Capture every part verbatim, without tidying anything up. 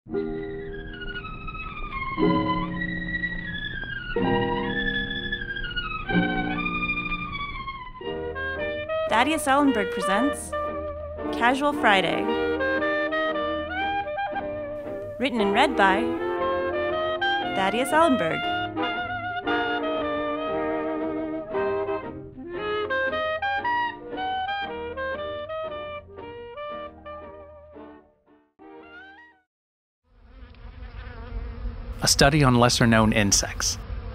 Thaddeus Ellenburg presents Casual Friday. Written and read by Thaddeus Ellenburg. A study on lesser-known insects.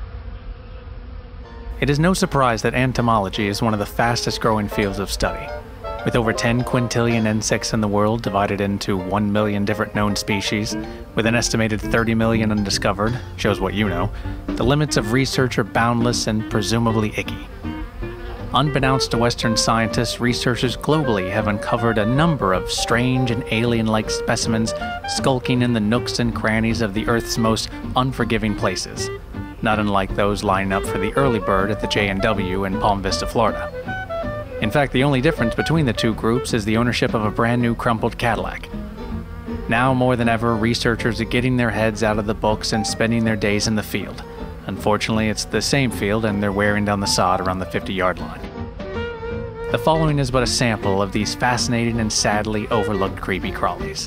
It is no surprise that entomology is one of the fastest-growing fields of study. With over ten quintillion insects in the world divided into one million different known species, with an estimated thirty million undiscovered, shows what you know, the limits of research are boundless and presumably icky. Unbeknownst to Western scientists, researchers globally have uncovered a number of strange and alien-like specimens skulking in the nooks and crannies of the Earth's most unforgiving places, not unlike those lining up for the early bird at the J and W in Palm Vista, Florida. In fact, the only difference between the two groups is the ownership of a brand new crumpled Cadillac. Now more than ever, researchers are getting their heads out of the books and spending their days in the field. Unfortunately, it's the same field and they're wearing down the sod around the fifty-yard line. The following is but a sample of these fascinating and sadly overlooked creepy crawlies.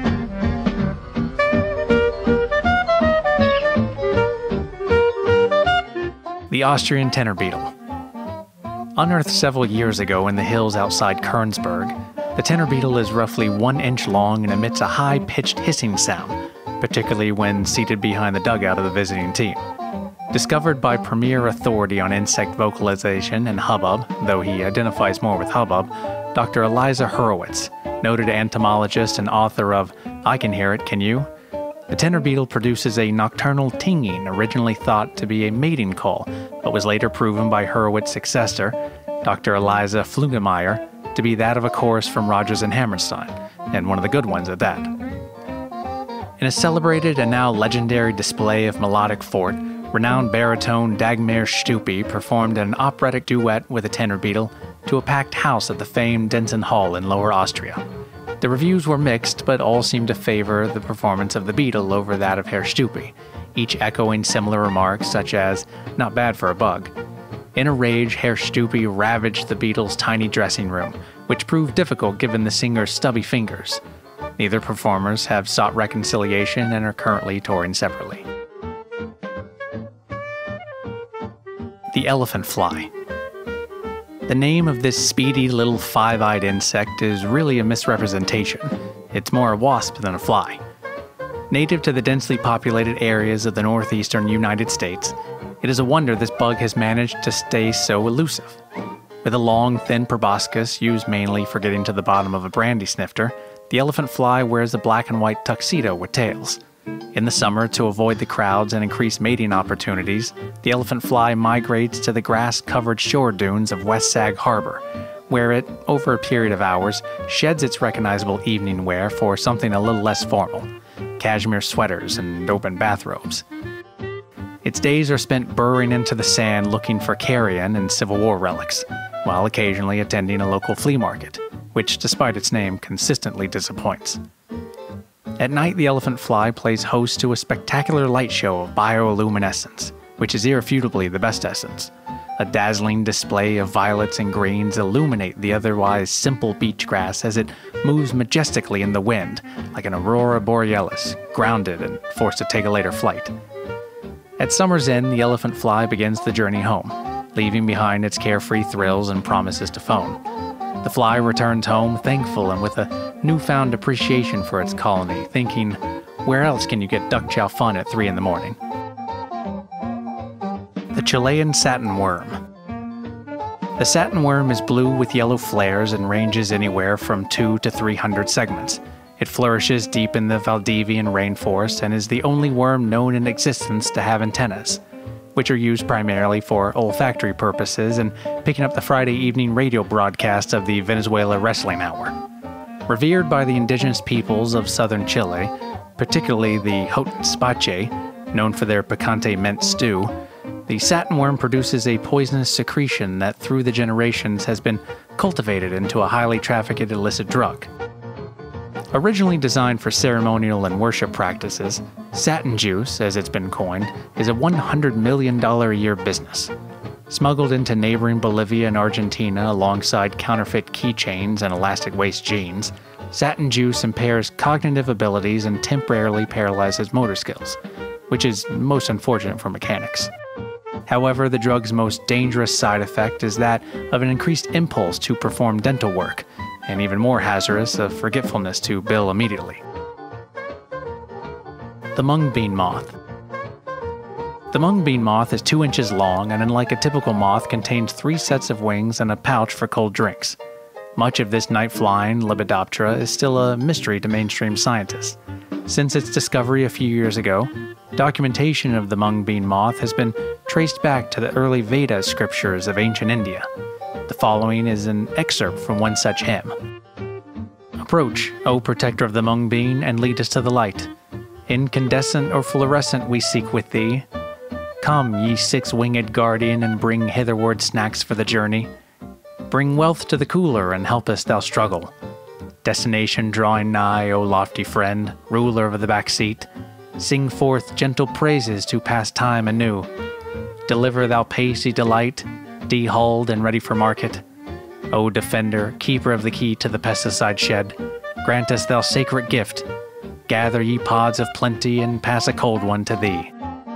The Austrian tenor beetle. Unearthed several years ago in the hills outside Kernsburg, the tenor beetle is roughly one inch long and emits a high-pitched hissing sound, particularly when seated behind the dugout of the visiting team. Discovered by premier authority on insect vocalization and hubbub, though he identifies more with hubbub, Doctor Eliza Hurwitz, noted entomologist and author of I Can Hear It, Can You? The tenor beetle produces a nocturnal tinging originally thought to be a mating call, but was later proven by Hurwitz's successor, Doctor Eliza Flugemeyer, to be that of a chorus from Rodgers and Hammerstein, and one of the good ones at that. In a celebrated and now legendary display of melodic forte, renowned baritone Dagmar Stupy performed an operatic duet with a tenor beetle to a packed house at the famed Denson Hall in Lower Austria. The reviews were mixed, but all seemed to favor the performance of the beetle over that of Herr Stupy, each echoing similar remarks such as, not bad for a bug. In a rage, Herr Stupy ravaged the beetle's tiny dressing room, which proved difficult given the singer's stubby fingers. Neither performers have sought reconciliation and are currently touring separately. The elephant fly. The name of this speedy little five-eyed insect is really a misrepresentation. It's more a wasp than a fly. Native to the densely populated areas of the northeastern United States, it is a wonder this bug has managed to stay so elusive. With a long, thin proboscis used mainly for getting to the bottom of a brandy snifter, the elephant fly wears a black and white tuxedo with tails. In the summer, to avoid the crowds and increase mating opportunities, the elephant fly migrates to the grass-covered shore dunes of West Sag Harbor, where it, over a period of hours, sheds its recognizable evening wear for something a little less formal, cashmere sweaters and open bathrobes. Its days are spent burrowing into the sand looking for carrion and Civil War relics, while occasionally attending a local flea market, which, despite its name, consistently disappoints. At night, the elephant fly plays host to a spectacular light show of bioluminescence, which is irrefutably the best essence. A dazzling display of violets and greens illuminate the otherwise simple beach grass as it moves majestically in the wind, like an aurora borealis, grounded and forced to take a later flight. At summer's end, the elephant fly begins the journey home, leaving behind its carefree thrills and promises to phone. The fly returns home thankful and with a newfound appreciation for its colony, thinking, where else can you get duck chow fun at three in the morning? The Chilean satin worm. The satin worm is blue with yellow flares and ranges anywhere from two to three hundred segments. It flourishes deep in the Valdivian rainforest and is the only worm known in existence to have antennas, which are used primarily for olfactory purposes and picking up the Friday evening radio broadcast of the Venezuela Wrestling Hour. Revered by the indigenous peoples of southern Chile, particularly the Hotspache, known for their picante mint stew, the satin worm produces a poisonous secretion that through the generations has been cultivated into a highly trafficked illicit drug. Originally designed for ceremonial and worship practices, satin juice, as it's been coined, is a one hundred million dollars a year business. Smuggled into neighboring Bolivia and Argentina alongside counterfeit keychains and elastic waist jeans, satin juice impairs cognitive abilities and temporarily paralyzes motor skills, which is most unfortunate for mechanics. However, the drug's most dangerous side effect is that of an increased impulse to perform dental work, and even more hazardous, a forgetfulness to bill immediately. The mung bean moth. The mung bean moth is two inches long and, unlike a typical moth, contains three sets of wings and a pouch for cold drinks. Much of this night-flying Lepidoptera is still a mystery to mainstream scientists. Since its discovery a few years ago, documentation of the mung bean moth has been traced back to the early Veda scriptures of ancient India. The following is an excerpt from one such hymn. Approach, O protector of the mung bean, and lead us to the light. Incandescent or fluorescent we seek with thee. Come, ye six-winged guardian, and bring hitherward snacks for the journey. Bring wealth to the cooler, and help us thou struggle. Destination drawing nigh, O lofty friend, ruler of the back seat. Sing forth gentle praises to pass time anew. Deliver thou pasty delight, dehulled and ready for market. O defender, keeper of the key to the pesticide shed, grant us thou sacred gift. Gather ye pods of plenty and pass a cold one to thee.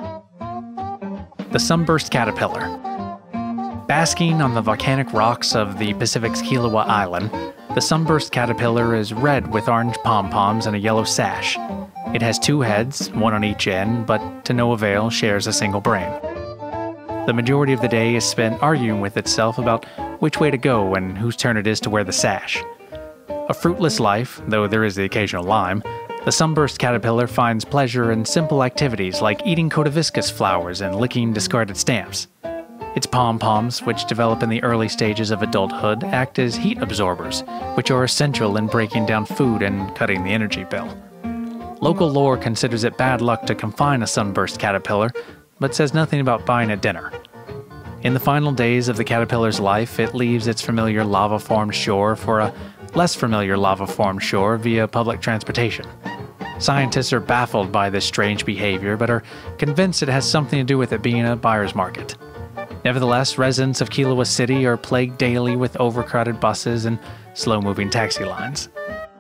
The sunburst caterpillar. Basking on the volcanic rocks of the Pacific's Kiliwa Island, the sunburst caterpillar is red with orange pom-poms and a yellow sash. It has two heads, one on each end, but to no avail shares a single brain. The majority of the day is spent arguing with itself about which way to go and whose turn it is to wear the sash. A fruitless life, though there is the occasional lime, the sunburst caterpillar finds pleasure in simple activities like eating Cotoviscus flowers and licking discarded stamps. Its pom-poms, which develop in the early stages of adulthood, act as heat absorbers, which are essential in breaking down food and cutting the energy bill. Local lore considers it bad luck to confine a sunburst caterpillar, but says nothing about buying a dinner. In the final days of the caterpillar's life, it leaves its familiar lava-formed shore for a less familiar lava-formed shore via public transportation. Scientists are baffled by this strange behavior, but are convinced it has something to do with it being a buyer's market. Nevertheless, residents of Kiliwa City are plagued daily with overcrowded buses and slow-moving taxi lines.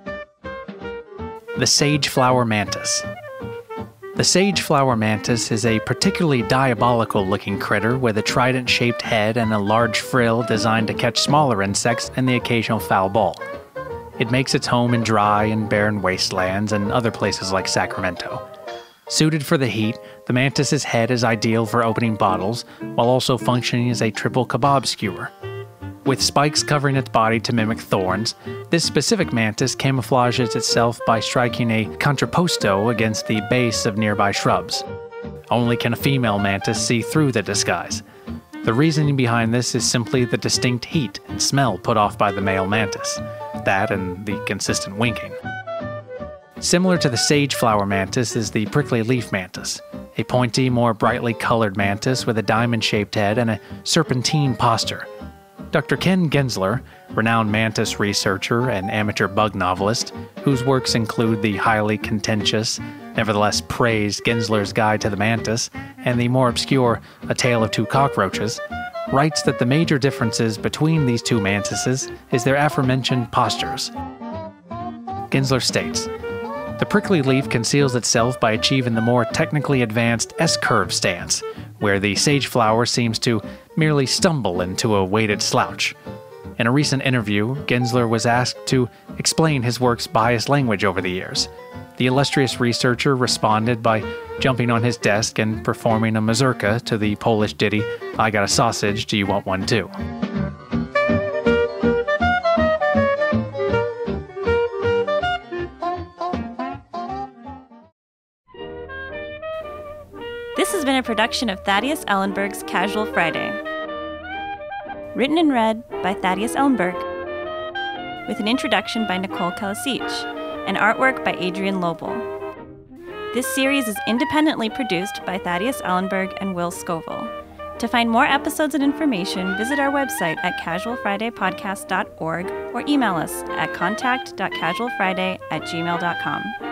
The sage flower mantis. The sage flower mantis is a particularly diabolical-looking critter with a trident-shaped head and a large frill designed to catch smaller insects and the occasional foul ball. It makes its home in dry and barren wastelands and other places like Sacramento. Suited for the heat, the mantis's head is ideal for opening bottles, while also functioning as a triple kebab skewer. With spikes covering its body to mimic thorns, this specific mantis camouflages itself by striking a contrapposto against the base of nearby shrubs. Only can a female mantis see through the disguise. The reasoning behind this is simply the distinct heat and smell put off by the male mantis, that and the consistent winking. Similar to the sage flower mantis is the prickly leaf mantis, a pointy, more brightly colored mantis with a diamond-shaped head and a serpentine posture. Doctor Ken Gensler, renowned mantis researcher and amateur bug novelist, whose works include the highly contentious, nevertheless praised Gensler's Guide to the Mantis and the more obscure A Tale of Two Cockroaches, writes that the major differences between these two mantises is their aforementioned postures. Gensler states, "The prickly leaf conceals itself by achieving the more technically advanced S-curve stance, where the sage flower seems to merely stumble into a weighted slouch." In a recent interview, Gensler was asked to explain his work's biased language over the years. The illustrious researcher responded by jumping on his desk and performing a mazurka to the Polish ditty, "I Got a Sausage, Do You Want One Too?" This has been a production of Thaddeus Ellenburg's Casual Friday. Written and read by Thaddeus Ellenburg, with an introduction by Nicole Kalasich, and artwork by Adrienne Lobl. This series is independently produced by Thaddeus Ellenburg and Will Scovill, To find more episodes and information, visit our website at casual friday podcast dot org or email us at contact dot casual friday at gmail dot com.